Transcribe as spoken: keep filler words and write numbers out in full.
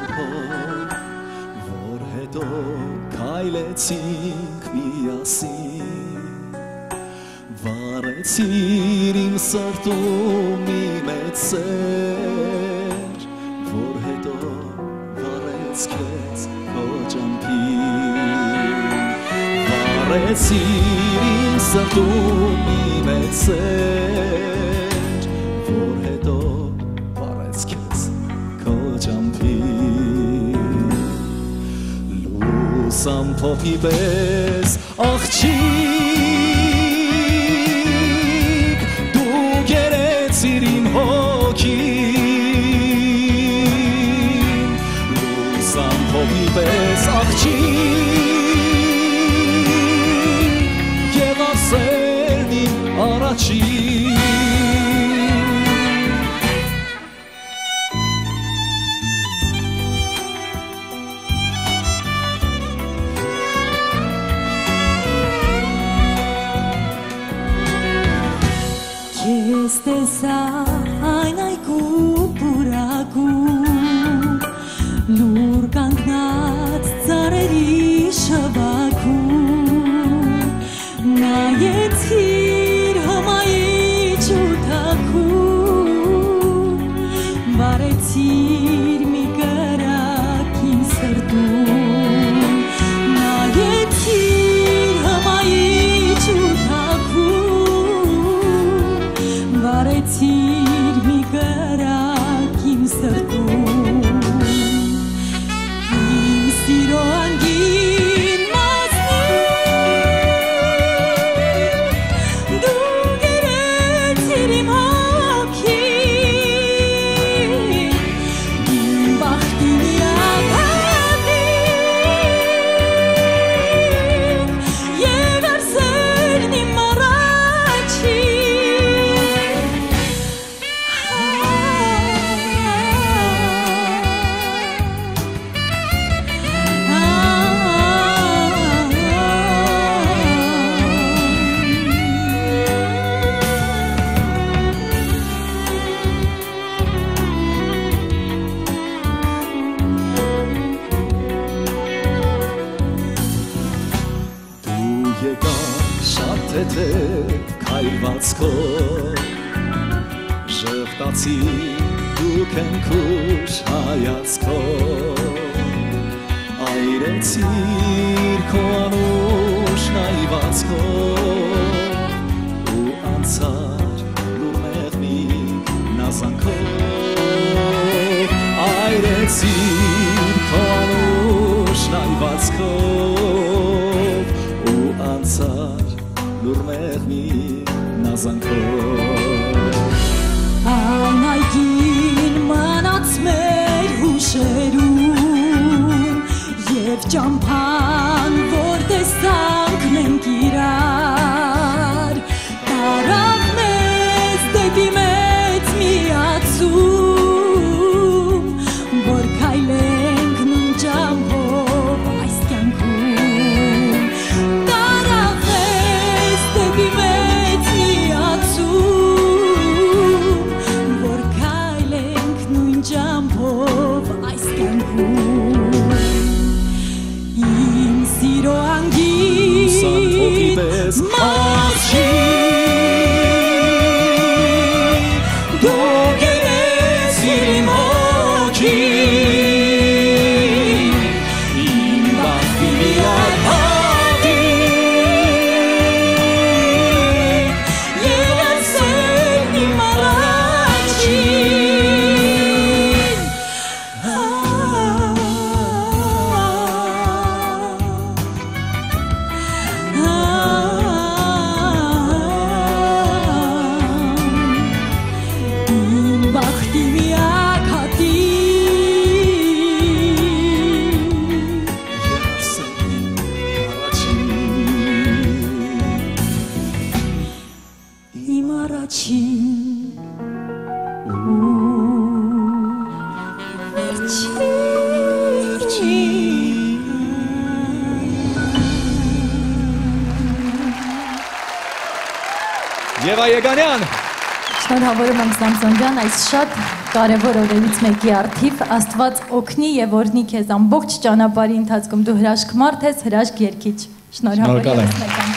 հոր, որ հետո քայլեցինք միասին, վառեցիր իմ սրտում մի մեծ սեր, որ հետո վառեց քեզ քո ճամփին, վառեցիր իմ սրտում մի մեծ սեր, որ հետո վառեց քեզ քո ճամփին, լուսամ փոփի պես աղջիկ, դու գերեցիր իմ հոգին, լուսամ փոփի պես աղջիկ, եղավ սերն իմ առաջին, Քեզ տեսա այն այգու պուրակում, լուր կանգնած ծառերի շվաքում, նայեցիր հմայի ջութակում, վառեցիր մի կրակ իմ սրտում, նայեցիր հմայի ջութակում, վառեցիր մի կրակ իմ սրտում, իմ սիրո անգին մասնիկ, դու գերեցիր իմ հոգին, իմ բախտի միակ հատիկ, եղավ սերն իմ առաջին, Դու եկար շատ թեթև քայլվածքով, ժպտացի դու քնքուշ հայացքով, այրեցիր քո անուշ նայվածքով, ու անցար լուր մեղմի նազանքով, այրեցիր քո անուշ նայվածքով, ու անցար լուր մեղմի նազանքով, այն այգին մնաց մեր հուշերում, և ճամփան, որ տեսանք մենք իրար, տարավ մեզ դեպի մեծ միացում, որ քայլենք նույն ճամփով այս կյանքում, տարավ մեզ դեպի մեծ միացում, որ քայլենք նույն ճամփով այս կյանքում, իմ սիրո լուսամ փոփի անգին պես աղջիկ, դու գերեցիր իմ հոգին, իմ բախտի միակ հատիկ, եղավ սերն իմ առաջին, իմ բախտի միակ հատիկ, եղավ սերն իմ առաջին, իմ առաջին ու վերջին, Եվա Եգանյան Շնորհավորում եմ Սամսոն ջան, այս շատ կարևոր օրերից մեկի առթիվ Աստված օգնի եւ օրհնի քեզ ամբողջ ճանապարհի ընթացքում դու հրաշք մարդ ես, հրաշք երգիչ։ Շնորհավոր եմ։